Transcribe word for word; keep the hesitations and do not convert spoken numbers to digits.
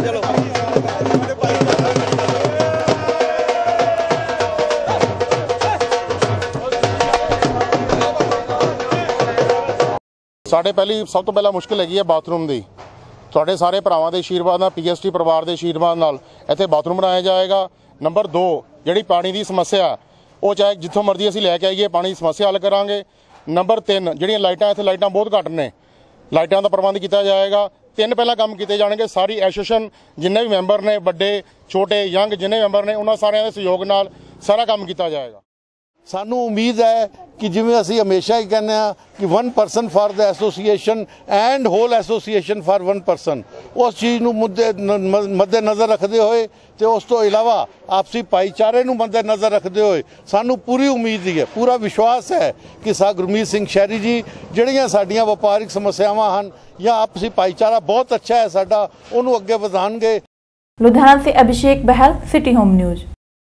ਸਾਡੇ ਪਹਿਲੀ ਸਭ ਤੋਂ ਪਹਿਲਾਂ ਮੁਸ਼ਕਿਲ ਹੈਗੀ ਹੈ ਬਾਥਰੂਮ ਦੀ। ਤੁਹਾਡੇ ਸਾਰੇ ਭਰਾਵਾਂ ਦੇ ਆਸ਼ੀਰਵਾਦ ਨਾਲ, ਪੀਐਸਟੀ ਪਰਿਵਾਰ ਦੇ ਆਸ਼ੀਰਵਾਦ ਨਾਲ ਇੱਥੇ ਬਾਥਰੂਮ ਬਣਾਇਆ ਜਾਏਗਾ। ਨੰਬਰ ਦੋ, ਜਿਹੜੀ ਪਾਣੀ ਦੀ ਸਮੱਸਿਆ ਉਹ ਚਾਹੇ ਜਿੱਥੋਂ ਮਰਜ਼ੀ ਅਸੀਂ ਲੈ ਕੇ ਆਈਏ, ਪਾਣੀ ਦੀ ਸਮੱਸਿਆ ਹੱਲ ਕਰਾਂਗੇ। ਨੰਬਰ ਤਿੰਨ, ਜਿਹੜੀਆਂ ਲਾਈਟਾਂ ਇੱਥੇ ਲਾਈਟਾਂ ਬਹੁਤ ਘੱਟ ਨੇ, ਲਾਈਟਾਂ ਦਾ ਪ੍ਰਬੰਧ ਕੀਤਾ ਜਾਏਗਾ। ਤਿੰਨ ਪਹਿਲਾਂ ਕੰਮ ਕੀਤੇ ਜਾਣਗੇ। ਸਾਰੀ ਐਸੋਸੀਏਸ਼ਨ ਜਿੰਨੇ ਵੀ ਮੈਂਬਰ ਨੇ, ਵੱਡੇ ਛੋਟੇ ਯੰਗ ਜਿੰਨੇ ਮੈਂਬਰ ਨੇ, ਉਹਨਾਂ ਸਾਰਿਆਂ ਦੇ ਸਹਿਯੋਗ ਨਾਲ ਸਾਰਾ ਕੰਮ ਕੀਤਾ ਜਾਏਗਾ। ਸਾਨੂੰ ਉਮੀਦ ਹੈ ਕਿ ਜਿਵੇਂ ਅਸੀਂ ਹਮੇਸ਼ਾ ਹੀ ਕਹਿੰਦੇ ਹਾਂ ਕਿ one person for the association and whole association for one person, ਉਸ ਚੀਜ਼ ਨੂੰ ਮੁੱਦੇ ਮੱਦੇ ਨਜ਼ਰ ਰੱਖਦੇ ਹੋਏ ਤੇ ਉਸ ਤੋਂ ਇਲਾਵਾ ਆਪਸੀ ਭਾਈਚਾਰੇ ਨੂੰ ਮੱਦੇ ਨਜ਼ਰ ਰੱਖਦੇ ਹੋਏ ਸਾਨੂੰ ਪੂਰੀ ਉਮੀਦ ਹੀ ਹੈ, ਪੂਰਾ ਵਿਸ਼ਵਾਸ ਹੈ ਕਿ ਸਾ ਗੁਰਮੀਤ ਸਿੰਘ ਸ਼ਹਿਰੀ ਜੀ ਜਿਹੜੀਆਂ ਸਾਡੀਆਂ ਵਪਾਰਿਕ ਸਮੱਸਿਆਵਾਂ ਹਨ ਜਾਂ ਆਪਸੀ ਭਾਈਚਾਰਾ ਬਹੁਤ ਅੱਛਾ ਹੈ ਸਾਡਾ, ਉਹਨੂੰ ਅੱਗੇ ਵਧਾਉਣਗੇ। लुधियाना से Abhishek Bahl, city home news.